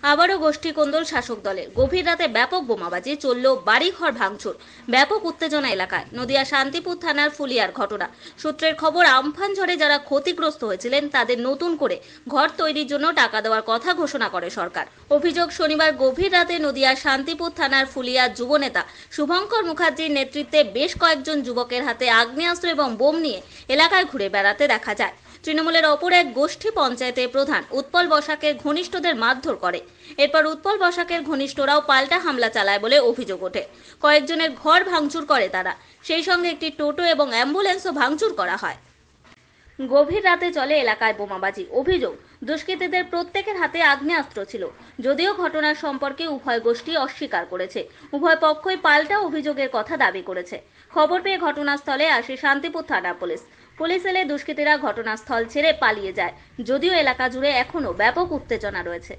আবারও গোষ্ঠী কোন্দল শাসক দলের। গভীর রাতে ব্যাপক বোমাবাজি, চলল বাড়িঘর ভাঙচুর, ব্যাপক উত্তেজনা এলাকায়। নদিয়া শান্তিপুর থানার ফুলিয়ার ঘটনা। সূত্রের খবর, আমফান ঝড়ে যারা ক্ষতিগ্রস্ত হয়েছিলেন তাদের নতুন করে ঘর তৈরির জন্য টাকা দেওয়ার কথা ঘোষণা করে সরকার। অভিযোগ, শনিবার গভীর রাতে নদিয়া শান্তিপুর থানার ফুলিয়ার যুবনেতা শুভঙ্কর মুখার্জির নেতৃত্বে বেশ কয়েকজন যুবকের হাতে আগ্নেয়াস্ত্র এবং বোম নিয়ে এলাকায় ঘুরে বেড়াতে দেখা যায়। তৃণমূলের অপর এক গোষ্ঠী পঞ্চায়েতের প্রধান উৎপল বসাকের ঘনিষ্ঠদের মারধর করে। এরপর উৎপল বসাকের ঘনিষ্ঠরাও পাল্টা হামলা চালায় বলে অভিযোগ ওঠে। কয়েকজনের ঘর ভাঙচুর করে তারা, সেই সঙ্গে একটি টোটো এবং অ্যাম্বুলেন্সও ভাঙচুর করা হয়। গভীর রাতে চলে এলাকায় বোমাবাজি। অভিযোগ, দুষ্কৃতীদের প্রত্যেকের হাতে আগ্নেয়াস্ত্র ছিল। যদিও ঘটনার সম্পর্কে উভয় গোষ্ঠী অস্বীকার করেছে, উভয় পক্ষই পাল্টা অভিযোগের কথা দাবি করেছে। খবর পেয়ে ঘটনাস্থলে আসে শান্তিপুর থানা পুলিশ। পুলিশ এলে দুষ্কৃতীরা ঘটনাস্থল ছেড়ে পালিয়ে যায়, যদিও এলাকা জুড়ে এখনো ব্যাপক উত্তেজনা রয়েছে।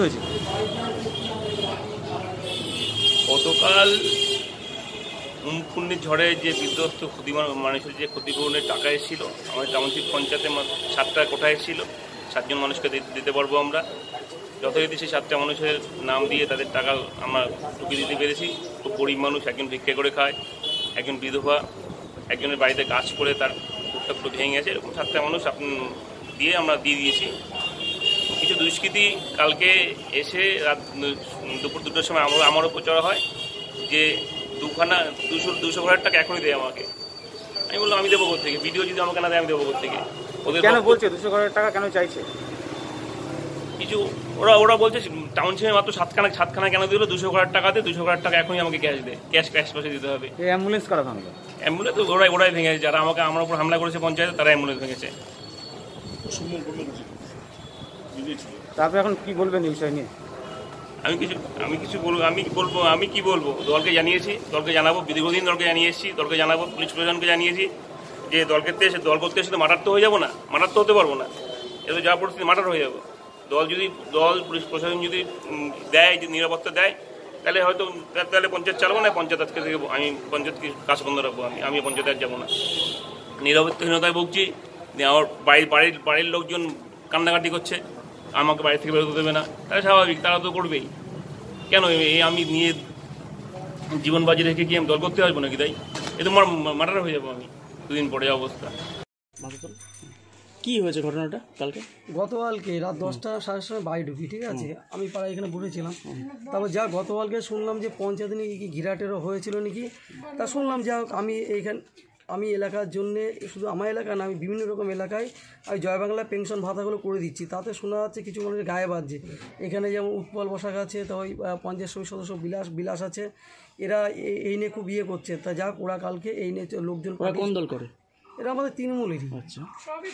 গতকাল উমফুন্নির ঝড়ে যে বিধ্বস্ত মানুষের যে ক্ষতিপূরণের টাকা এসেছিল, আমাদের টাউনশিপ পঞ্চায়েতে 7টা কোঠা এসেছিল। 7জন মানুষকে দিতে পারবো আমরা। যথারীতি সেই 7টা মানুষের নাম দিয়ে তাদের টাকা আমরা ঢুকিয়ে দিতে পেরেছি। খুব গরিব মানুষ, একজন ভিক্ষা করে খায়, একজন বিধবা, একজনের বাড়িতে গাছ করে তার টুকটা পুরো ভেঙে গেছে। এরকম 7টা মানুষ দিয়ে আমরা দিয়ে দিয়েছি। কিছু দুষ্কৃতী কালকে এসে রাত দুপুর 2টার সময় আমার উপর চড়া হয় যে 200 ঘরের টাকা এখনই দেয় আমাকে। আমি বললাম আমি দেবো কোথা থেকে, ভিডিও যদি আমাকে না দেয় আমি দেবো কোথা থেকে। ওদের কেন বলছে 200 ঘরের টাকা কেন চাইছে? কিছু ওরা বলছে টাউনশিপে মাত্র 7খানা কেন দিল, 200 ঘরের টাকাতে 200 ঘরের টাকা এখনই আমাকে ক্যাশ পয়সা দিতে হবে। অ্যাম্বুলেন্স করা ভাঙলো, অ্যাম্বুলেন্স তো ওরাই ভেঙেছে, যারা আমার উপর হামলা করেছে পঞ্চায়েতে তারা অ্যাম্বুলেন্স ভেঙেছে। তারপরে এখন কি বলবেন এই বিষয় নিয়ে? আমি কি বলবো, দলকে জানিয়েছি, দলকে জানাবো, দীর্ঘদিন দলকে জানিয়ে এসেছি, দলকে জানাবো, পুলিশ প্রশাসনকে জানিয়েছি যে দল করতে এসে তো মার্ডার তো হয়ে যাবো না, মার্ডার তো হতে পারবো না। এত যা পরিস্থিতি মার্ডার হয়ে যাবো। দল পুলিশ প্রশাসন যদি দেয়, যদি নিরাপত্তা দেয়, তাহলে পঞ্চায়েত চালাবো না। পঞ্চায়েত আজকে থেকে আমি পঞ্চায়েতকে কাজ বন্ধ রাখবো। আমি পঞ্চায়েত আর যাবো না। নিরাপত্তাহীনতায় ভুগছি। আমার বাড়ির লোকজন কান্নাকাটি করছে, আমাকে বাড়ি থেকে বেরোতে দেবে না। তাহলে স্বাভাবিক, তারা তো করবেই। কেন আমি নিয়ে জীবন বাজি রেখে কি আমি দল করতে আসবো নাকি? তাই এ তো মার্ডার হয়ে যাবো আমি 2 দিন পরে অবস্থা। কি হয়েছে ঘটনাটা? গতকালকে রাত 10টা সাড়ে 10টার বাড়ি ঢুকি, ঠিক আছে? আমি পাড়ায় এখানে বসেছিলাম। তারপর গতকালকে শুনলাম যে পঞ্চায়েত নাকি কি ঘিরাটেরও হয়েছিল নাকি, তা শুনলাম। আমি এলাকার জন্যে, শুধু আমার এলাকা না, আমি বিভিন্ন রকম এলাকায় আমি জয় বাংলা পেনশন ভাতাগুলো করে দিচ্ছি। তাতে শোনা যাচ্ছে কিছু মানুষের গায়ে বাজছে। এখানে যেমন উৎপল বসাক আছে, তো ওই পঞ্চায়েত সমিতি সদস্য বিলাস আছে, এরা এই নিয়ে খুব করছে। তা ওরা কালকে এই নিয়ে লোকজন। কোন দল করে? এরা আমাদের তৃণমূলেরই। আচ্ছা।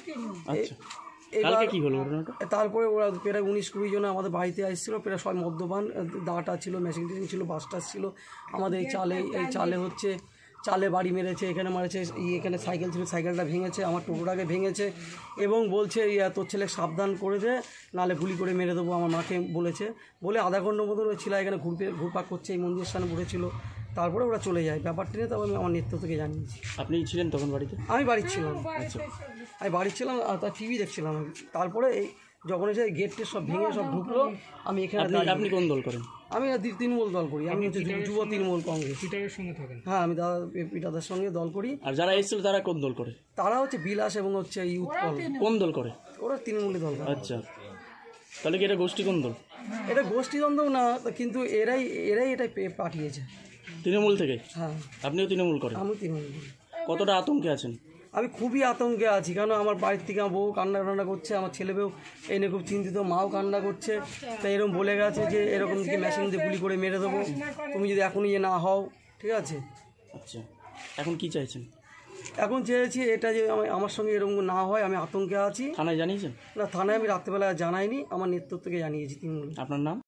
তারপরে ওরা প্রায় 19-20 জন আমাদের বাড়িতে আসছিল। প্রায় সব মদ্যপান, দাঁটা ছিল, মেশিন ছিল, বাসটাস ছিল। আমাদের এই চালে হচ্ছে চালে বাড়ি মেরেছে, এখানে মারেছে। এখানে সাইকেল ছিল, সাইকেলটা ভেঙেছে, আমার টোটোটাকে ভেঙেছে এবং বলছে তোর ছেলে সাবধান করে দে, নাহলে গুলি করে মেরে দেবো, আমার মাকে বলেছে। বলে আধা ঘন্টার মতো ওই ছেলে এখানে ঘুরপাক করছে, এই মন্দিরের সামনে বসেছিল। তারপরে ওরা চলে যায়। ব্যাপারটা নিয়ে তবে আমি আমার নেতৃত্বকে জানিয়েছি। আপনি ছিলেন তখন বাড়িতে? আমি বাড়িতে ছিলাম। আচ্ছা, আমি বাড়ি ছিলাম আর তার টিভি দেখছিলাম। তারপরে এই যখন এসে গেটকে সব ভেঙে সব ঢুকলো, আমি এখানে। আপনি কোন দল করেন? আমি তৃণমূল দল করি। আমি হচ্ছে যুব তৃণমূল কংগ্রেস। পিটারের সঙ্গে থাকেন? হ্যাঁ, আমি পিটাদের সঙ্গে দল করি। আর যারা এসেছিল তারা কোন দল করে? তারা হচ্ছে বিলাস এবং হচ্ছে উৎপল। কোন দল করে? ওরা তৃণমূলী দল। আচ্ছা, তাহলে কি এটা গোষ্ঠী কোন দল? এটা গোষ্ঠীদ্বন্দ্ব না, কিন্তু এরাই এটা পাঠিয়েছে তৃণমূল থেকে। হ্যাঁ। আপনিও তৃণমূল করেন? আমি তৃণমূল করি। কতটা আতঙ্কে আছেন? আমি খুবই আতঙ্কে আছি, কারণ আমার বাড়ির থেকে আমার বউ কান্না করছে, আমার ছেলেবেও এই নিয়ে খুব চিন্তিত, মাও কান্না করছে। তাই এরকম বলে গেছে যে এরকম দিকে মেশিন দিয়ে গুলি করে মেরে দেবো, তুমি যদি এখনই না হও। ঠিক আছে। আচ্ছা, এখন কি চাইছেন? এখন চেয়েছি এটা যে আমার সঙ্গে এরকম না হয়। আমি আতঙ্কে আছি। থানায় জানিয়েছেন? না, থানায় আমি রাত্রেবেলা জানাইনি, আমার নেতৃত্বকে জানিয়েছি তৃণমূল। আপনার নাম?